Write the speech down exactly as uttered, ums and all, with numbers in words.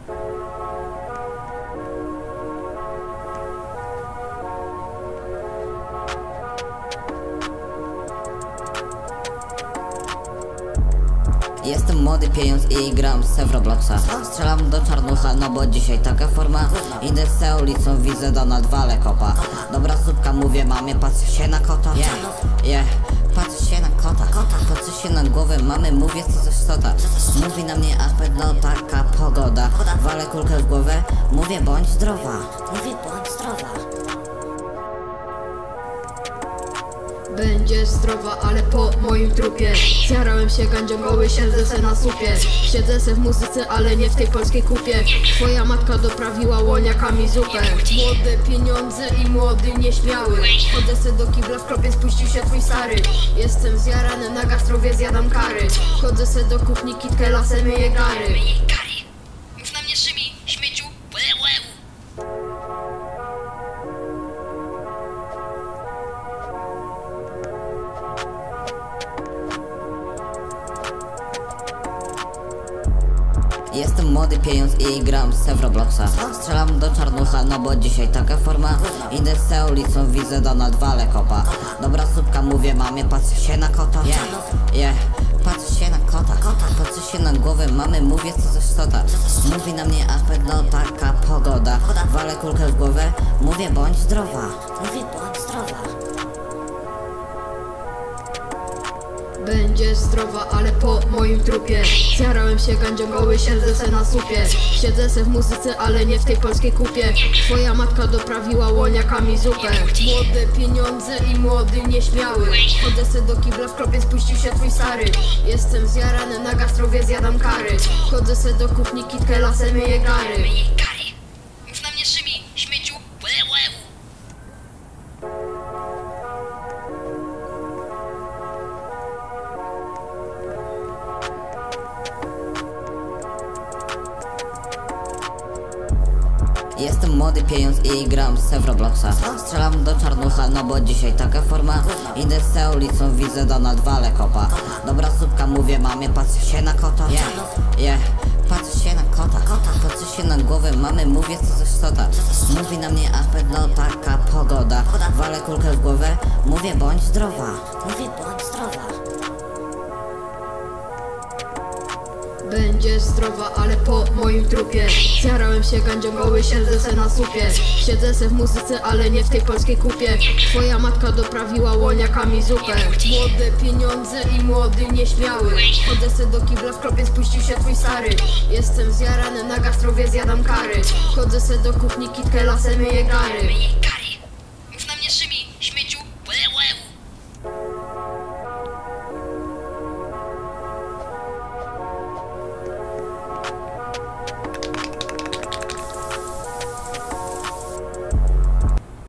Jestem młody pieniądz i gram se w Robloxa. Strzelam do czarnucha, no bo dzisiaj taka forma. Idę se ulicą, widzę Donald wale kopa. Dobra słupka, mówię mamie, patrz się na kota. Yeah, yeah, patrz się na kota. Patrzę się na głowę mamy, mówię co coś sota. Mówi na mnie Ahmed, no taka pogoda. Walę kulkę w głowę, mówię bądź zdrowa. Mówię bądź zdrowa. Będzie zdrowa, ale po moim trupie. Zjarałem się gandzią, goły, siedzę se na supie. Siedzę se w muzyce, ale nie w tej polskiej kupie. Twoja matka doprawiła łoniakami zupę. Młode pieniądze i młody nieśmiały. Chodzę se do kibla, w kropie spuścił się twój stary. Jestem zjarany, na gastrowie zjadam kary. Chodzę se do kuchni, kitkę lasem myję gary. Mów na mnie Szymi, śmieciu. Jestem młody pieniądz i gram se w Robloxa. Strzelam do czarnucha, no bo dzisiaj taka forma. Idę se ulicą, widzę Donald wale kopa. Dobra słupka, mówię mamie, patrz się na kota. Yeah, yeah, patrz się na kota. Patrzę się na głowę mamy, mówię co coś sota. Mówi na mnie Ahmed, no taka pogoda. Walę kulkę w głowę, mówię bądź zdrowa. Mówię bądź zdrowa. Będzie zdrowa, ale po moim trupie. Zjarałem się gandzią, goły, siedzę se na supie. Siedzę se w muzyce, ale nie w tej polskiej kupie. Twoja matka doprawiła łoniakami zupę. Młode pieniądze i młody nieśmiały. Chodzę se do kibla, w kropie spuścił się twój stary. Jestem zjarany, na gastrowie zjadam kary. Chodzę se do kuchni, kitkę lasem myję gary. Mów na mnie Szymi, śmieciu. Jestem młody pieniądz i gram se w Robloxa. Strzelam do czarnucha, no bo dzisiaj taka forma. Idę se ulicą, widzę Donald wale kopa. Dobra słupka, mówię mamie, patrz się na kota. Yeah, yeah, patrz się na kota. Patrzę się na głowę mamy, mówię co coś sota. Mówi na mnie Ahmed, no taka pogoda. Walę kulkę w głowę, mówię bądź zdrowa. Mówię bądź zdrowa. Będzie zdrowa, ale po moim trupie. Zjarałem się gandzią, goły, siedzę se na supie. Siedzę se w muzyce, ale nie w tej polskiej kupie. Twoja matka doprawiła łoniakami zupę. Młode pieniądze i młody nieśmiały. Chodzę se do kibla, w kropie spuścił się twój stary. Jestem zjarany, na gastrowie zjadam kary. Chodzę se do kuchni, kitkę lasem myję gary.